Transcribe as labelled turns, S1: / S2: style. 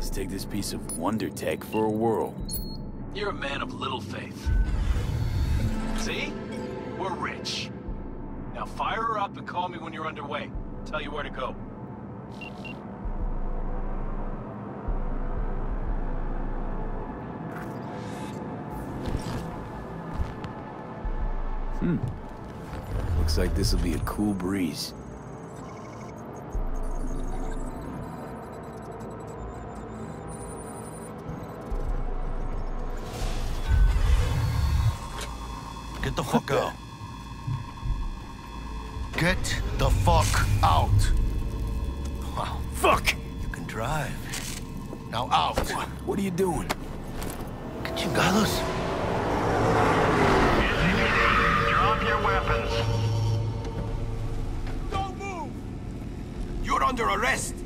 S1: Let's take this piece of wonder tech for a whirl.
S2: You're a man of little faith. See? We're rich. Now fire her up and call me when you're underway. Tell you where to go.
S1: Looks like this'll be a cool breeze.
S3: Get the fuck out. Get the fuck out. Wow.
S1: Fuck!
S3: You can drive. Now out.
S1: What are you doing?
S3: Que chingados?
S4: Drop your weapons.
S5: Don't move! You're under arrest!